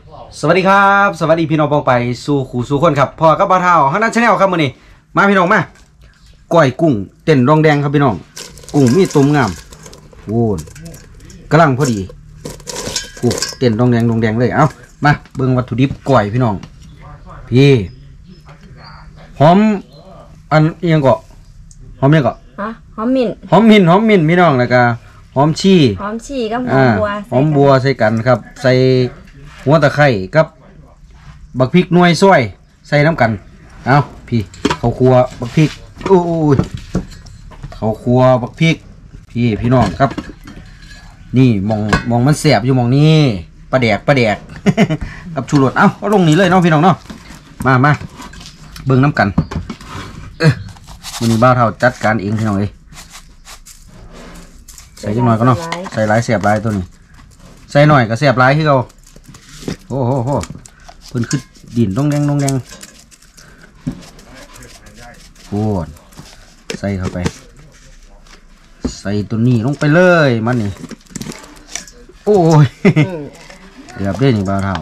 สวัสดีครับสวัสดีพี่น้องปองไปสู่ขู่สู่คนครับพ่อกับบ่าวเฒ่าฮันนันชาแนลครับมื้อนี้มาพี่น้องมาก้อยกุ้งเต้นรองแดงครับพี่น้องกุ้งมีตุ่มงามโว้นกำลังพอดีกุ้งเต้นรองแดงเลยเอ้ามาเบิ่งวัตถุดิบก้อยพี่น้องพี่หอมอันเอียงก็หอมเอียงก็หอมมิ้นพี่น้องแล้วก็หอมชีกับหอมบัวหอมบัวใส่กันครับใส่หัวตะไคร้กับบักพริกหน่วยซอยใส่น้ำกันเอาพี่ข้าวคั่วบักพริกอู้ยข้าวคั่วบักพริกพี่น้องครับนี่มองมันแสบอยู่มองนี้ปลาแดก กับชูรสเอาลงนี้เลยเนาะพี่น้องเนาะมาเบิ่งน้ำกันวันนี้บ้าวเท่าจัดการเองพี่น้องเลยใส่จังหน่อยก็เนาะใส่หลายเสียบหลายตัวนี้ใส่หน่อยก็เสียบหลายที่เราโอ้โหเพิ่นขึ้นดินต้องแดงโอ้ใส่เข้าไปใส่ตัวนี้ลงไปเลยมันนี่โอ้ยเรียบได้นี่บ่าวเท่า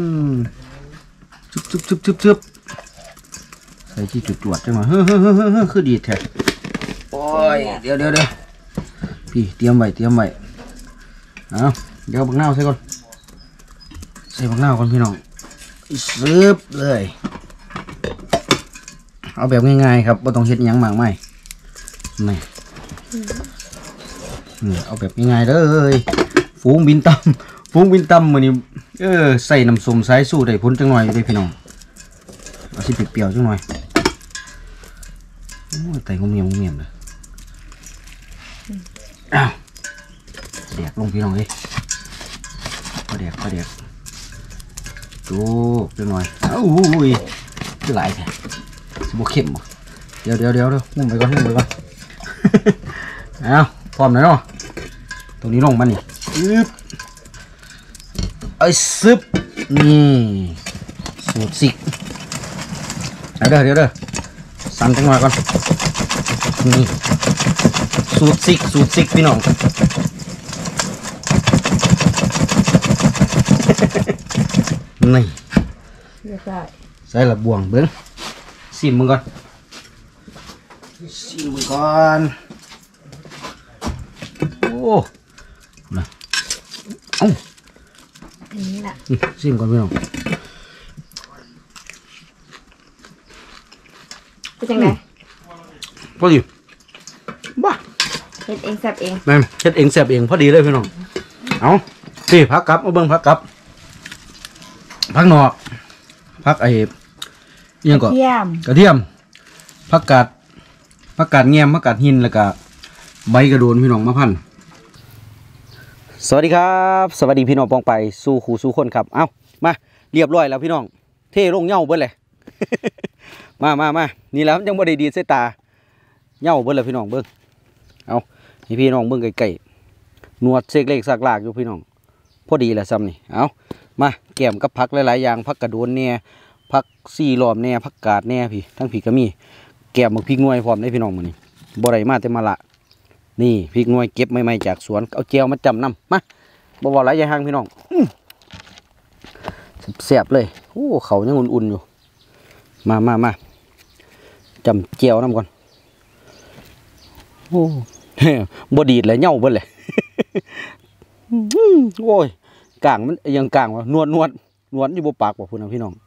ชุบใส่ที่จุดตรวจจังหวะคือดีแท้โอ้ยเดี๋ยวพี่เตรียมไว้เอาเดี๋ยวบักนาวใส่ก่อนใส่บักนาวก่อนพี่น้องซึบเลยเอาแบบง่ายๆครับไม่ต้องเฮ็ดหยังมากมายนี่เอาแบบง่ายๆเลยฝูงบินต่ำมื้อนี้ใส่น้ำส้มสายสู้ได้ผลจังหน่อยได้พี่น้องเอาสิเปรี้ยวๆจังหน่อยโอ้ยไตงมเงียบเลยอ้าวแดกลงพี่น้องเลยปลาแดกจูบจังหน่อยอุ้ยคือหลายแท้สบู่เข้มบ่เดี๋ยวหุ้มไปก่อนเอาพร้อมแล้วเนาะตรงนี้ลงมานี่ซึบนี่สูตรสิกเดี๋ยวสั่นจังหน่อยก่อนนี่สูตรสิกพี่น้องนี่ใส่ละบวงเบิ้งซิมมึงก่อนโอ้นะเอ้าอันนี้แหละซิมก่อนพี่น้องเป็นยังไงพอดีบ้าเฮ็ดเองแซ่บเองแม่เฮ็ดเองแซ่บเองพอดีเลยพี่น้องเอาพี่พักกับมาเบิ่งพักกับพักนอกพักยังก่อนกระเทียมผักกาดแง้มผักกาดหินแล้วก็ใบกระโดนพี่น้องมะพันสวัสดีครับสวัสดีพี่น้องปองไปสู่ขู่สู่คนครับเอ้ามาเรียบร้อยแล้วพี่น้องเท่ลงเหย้าเบิดเลย มานี่แล้วยังบ่ได้ดีดใส่ตาเหย้าเบิดเลยพี่น้องเบิ่งเอาให้พี่น้องเบิ่งไกลๆหนวดเสกเล็กสักลากอยู่พี่น้องพอดีแหละซ้ำนี่เอามาแกมกับผักหลายๆอย่างผักกระโดนเนี่ยผักซี่ล้อมเนี่ยผักกาดเนี่ยพี่ทั้งพี่ก็มีแกมบักพริกหน่วยพร้อมได้พี่น้องมื้อนี้บ่ได้มาแต่มาละนี่พริกหน่วยเก็บใหม่ๆจากสวนเอาแจวมาจำนำมาบ่หลายอย่างพี่น้องแซ่บเลยโอ้เขายังอุ่นๆอยู่มาจำแจวน้ำก่อนโอ้บ่ดีดเลยเหย้าเบิดเลยโอ้ยกลางมันยังกลางวะนวดอยู่บนปากว่ะพูดนะพี่น้อง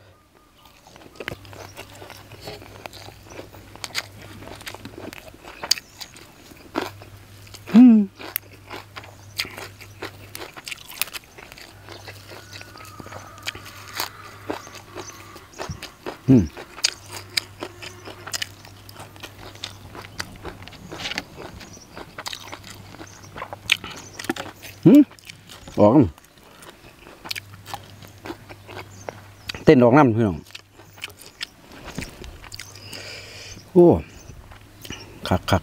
ออกเต้นออกน้ำพี่น้องโอ้คัก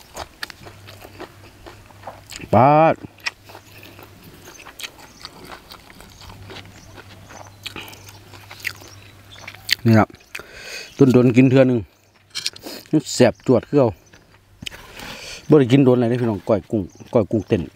ปาดนี่ครับต้นโดนกินเทื่อนึงแสบจวดคือเอาบ่ได้กินโดนอะไรได้พี่น้องก้อยกุ้งเต้น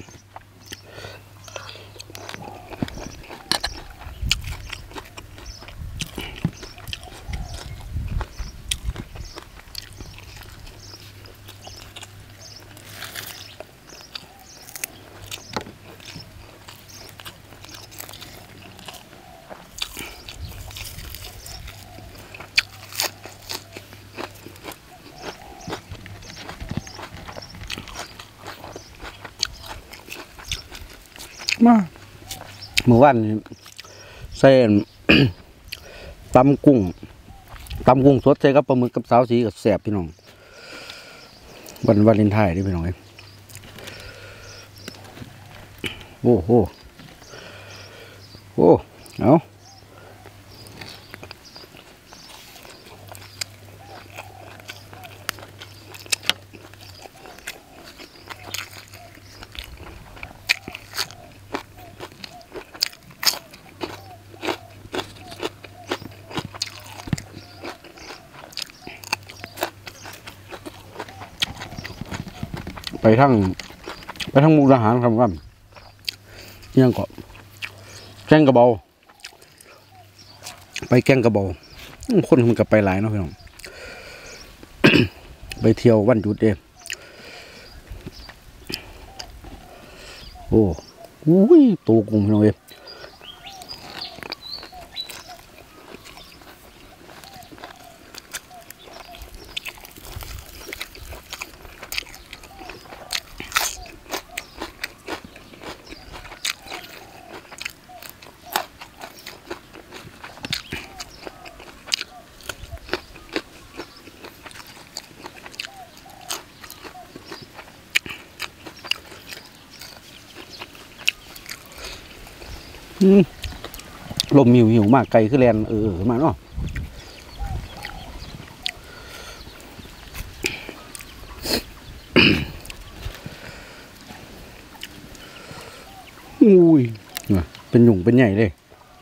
มาเมื่อวานใส่ ตำกุ้งสดใส่กับปลาหมึกกับสาวสีกับแสบพี่น้องวันวาเลนไทน์นี่พี่น้องเอ้ยโอ้โหเอาไปทั้งมุกดาหารครับว่ายังก็แกงกระเบาไปแกงกระเบาคนมันกับไปหลายเนาะพี่น้อง ไปเที่ยววันหยุดเองโอ้ยตัวกุ้งพี่น้องเอ้ยลมหิวมากไกลคือแลนมาเนาะอุ้ยเป็นหยุ่งเป็นใหญ่เลย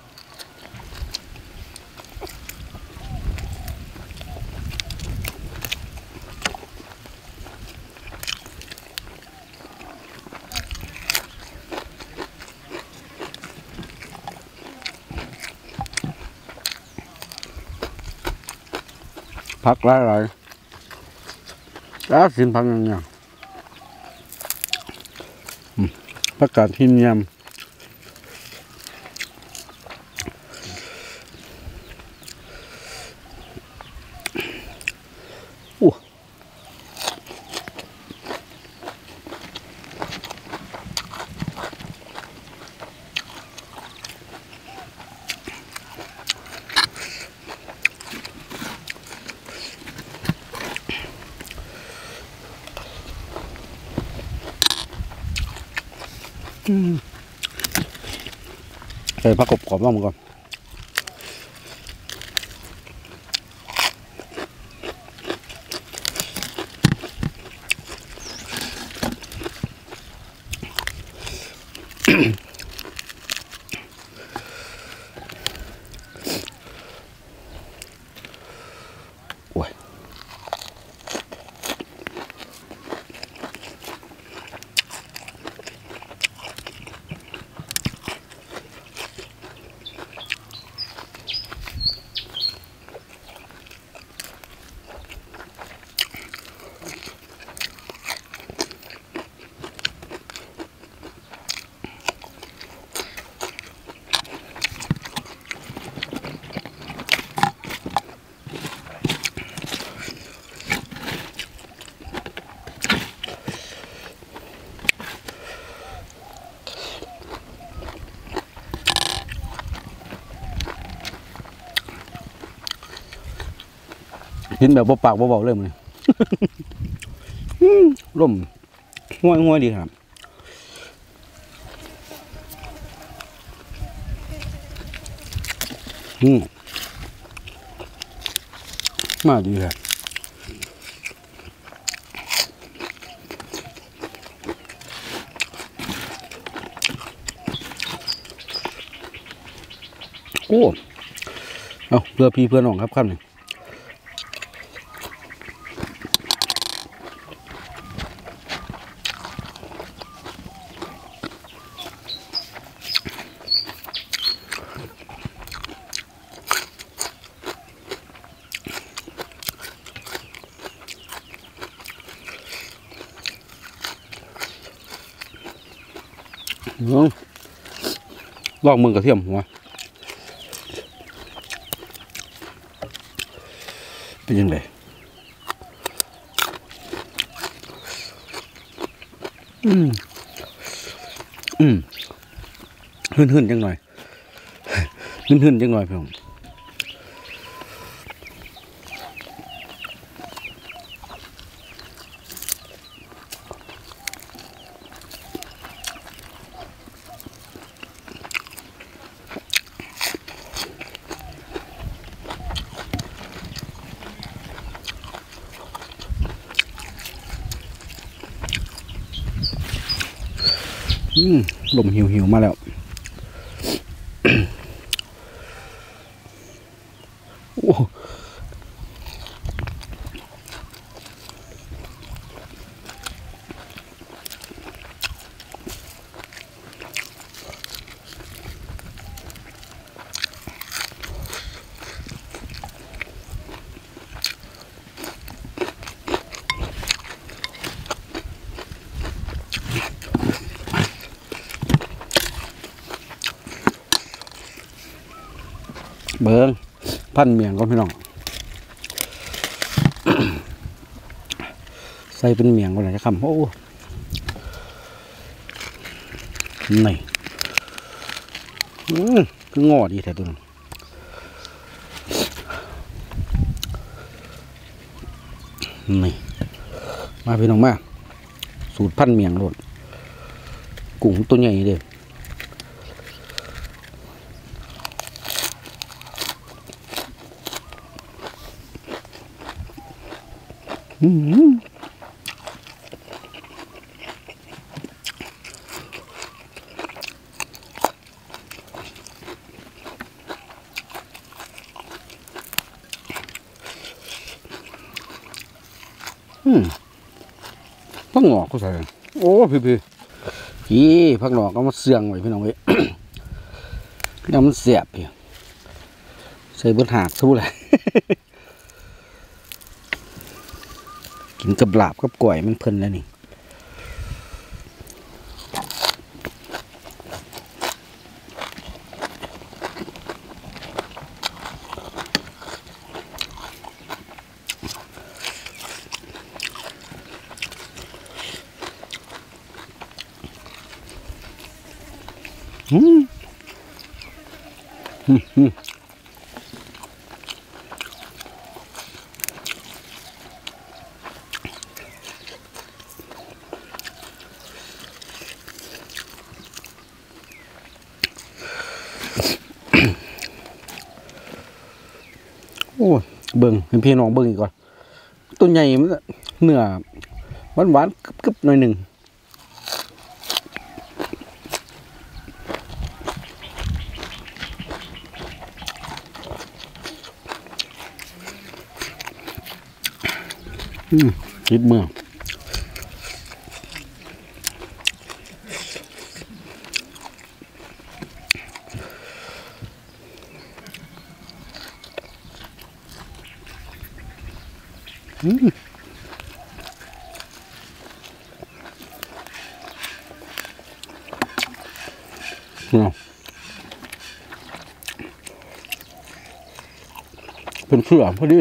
พักหลายแล้วสินพักอย่างผักกาดหินยำใส่ผักกรอบๆบ้างก่อนโอ้ยกินแบบบ่ปากบ่เบาเลยมันร่มง่วยดีครับมาดีครับโอ้เอาเพื่อพี่เพื่อนน้องครับครับหนึ่งลองมึงกระเทียมหัวเป็นยังไงหื่นจังหน่อยหื่นจังหน่อยพี่น้องลมหิวมาแล้วโอ้เบิ้งพันเมียงก็พี่น้อง ใส่เป็นเมียงก็ไหนจะคำโอ้นี่คืองอดีแท้ตัวนึงนี่มาพี่น้องมาสูตรพันเมียงโลดกุ้งตัวใหญ่เด้อพักหงอกก็ใส่โอ้พี่พักหงอกก็มาเสียงไว้พี่น้องเว้ย น้ำมันเสียบพี่ใส่เบิดหากสู้เลย กินกับลาบกับก๋วยมันเพลินแล้วนี่โอ้เบิ่งให้พี่น้องเบิ่งอีกก่อนตัวใหญ่มันเนื้อหวานกึบๆหน่อยหนึ่งคิดเมื่อเป็นเสือพอดี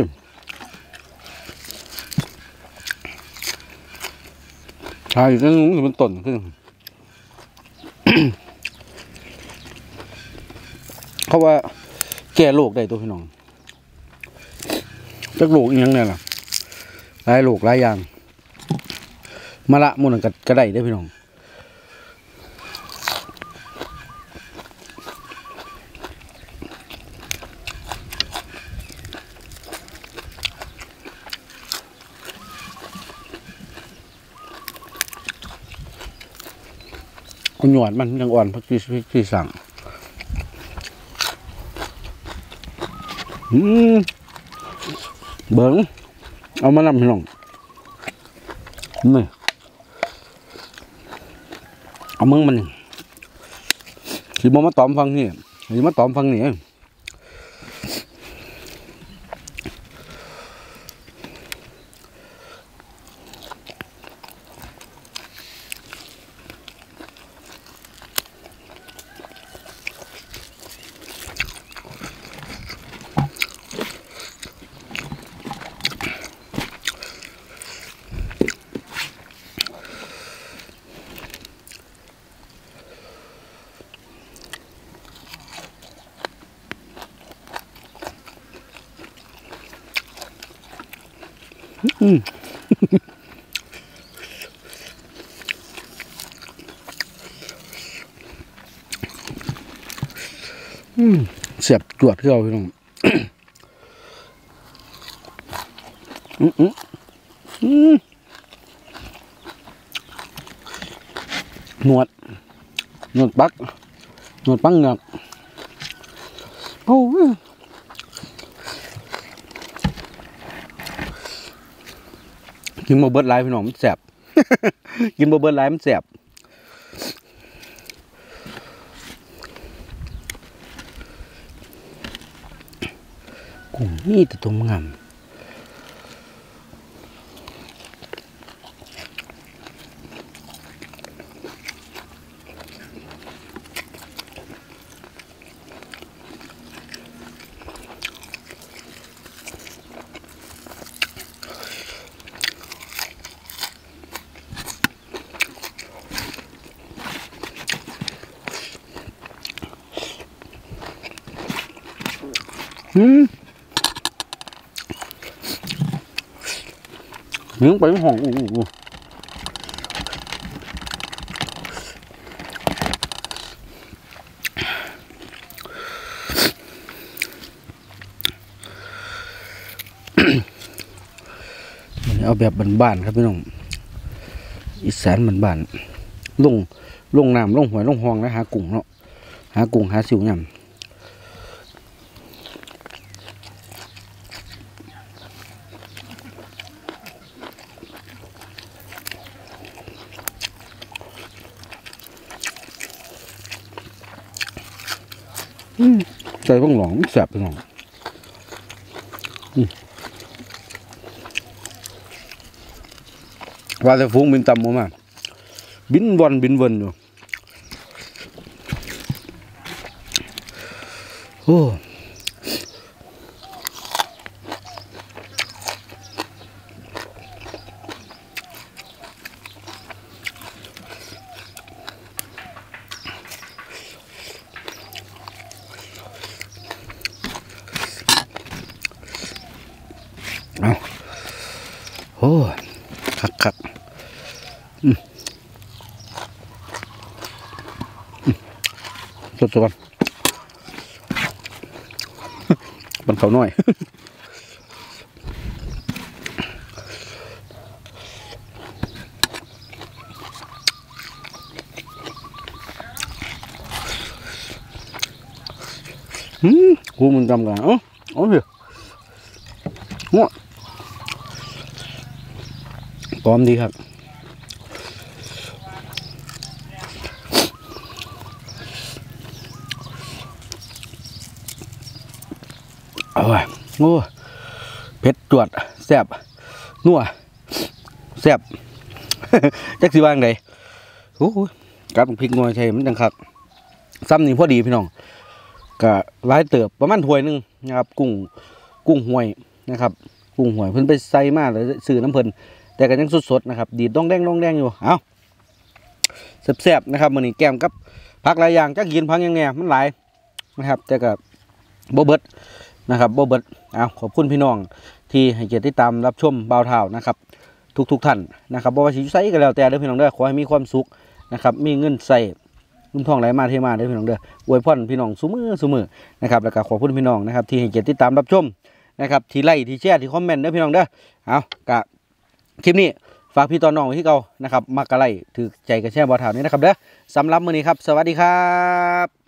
ใช่ก็งูมันต้นขึ้น เขาว่าแก้โรคได้ตัวพี่น้องจักโรคอีกอย่างเนี่ยล่ะหลายโรคหลายอย่างมะละมุนก็ได้ได้พี่น้องคุณหยอดมันยังอ่อนพักที่สั่งเบิ้งเอามานำพี่น้องนี่เอามึงมันสิบ่มาตอมฟังนี่สิมาตอมฟังนี่เสียบจวดที่เราพี่น้องหนวดปักเหงือกโอ้กินบ่เบิดหลายพี่น้องมันแสบ กินบ่เบิดหลายมันแสบกุ้งนี่แต่ตัวงามเนื้อไปห่องเอาแบบบ้านๆครับพี่น้องอีสานบ้านๆลงน้ำลงหอยลงหองนะหากุ้งเนาะหากุ้งหาสิวยำใส่พวกหลองแสบไปหน่อยว่าแต่ฟุ้งบินต่ำมาบินวนอยู่โอ้โอ้คักสดๆมันเขาหน่อยกูมันจำกันเอาเถอะง้อพร้อมดีครับโอ้เผ็ดจวดแซ่บนัวแซ่บ จักสิว่างใดโอ้กัดพริกงอยใช่มันจังคักซ้ำนี่พอดีพี่น้องก็หลายเติบประมาณถ้วยนึงนะครับกุ้งห่วยนะครับกุ้งห่วยเพิ่นไปใส่มาแล้วซื้อน้ำเพิ่นแต่ก็ยังสดๆนะครับดีดดองแดงอยู่เอาแซ่บๆนะครับมื้อนี้แกมกับผักหลายอย่างจักกินผักยังไงมันหลายนะครับแต่ก็บ่เบิดนะครับบ่เบิดเอาขอบคุณพี่น้องที่ให้เกียรติติดตามรับชมบ่าวเฒ่านะครับทุกท่านนะครับบ่ว่าสิอยู่ไสก็แล้วแต่เด้อพี่น้องเด้อขอให้มีความสุขนะครับมีเงินใส่ลุ่มทองไหลมาเทมาเด้อพี่น้องเด้ออวยพรพี่น้องซุมื้อนะครับแล้วก็ขอบคุณพี่น้องนะครับที่ให้เกียรติติดตามรับชมนะครับที่ไลค์ที่แชร์ที่คอมเมนต์เด้อพี่น้องเด้อเอากะคลิปนี้ฝากพี่ตอนน้องไว้ที่เก่านะครับมักกะไลถือใจกระแช่บ่าวเฒ่านี้นะครับเด้อสำหรับมื้อนี้ครับสวัสดีครับ